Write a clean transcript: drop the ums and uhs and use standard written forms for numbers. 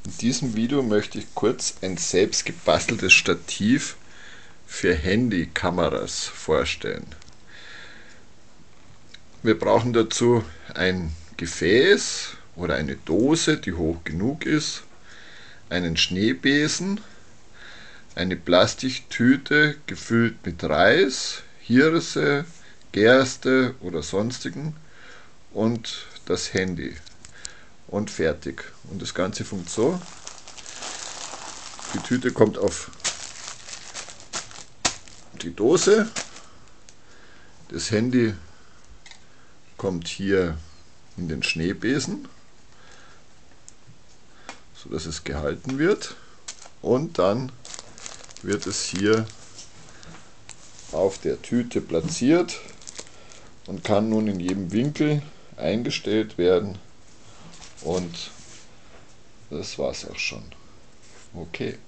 In diesem Video möchte ich kurz ein selbst gebasteltes Stativ für Handykameras vorstellen. Wir brauchen dazu ein Gefäß oder eine Dose, die hoch genug ist, einen Schneebesen, eine Plastiktüte gefüllt mit Reis, Hirse, Gerste oder sonstigen und das Handy. Und fertig. Und das Ganze funktioniert so. Die Tüte kommt auf die Dose. Das Handy kommt hier in den Schneebesen, so dass es gehalten wird. Und dann wird es hier auf der Tüte platziert und kann nun in jedem Winkel eingestellt werden. Und das war's auch schon. Okay.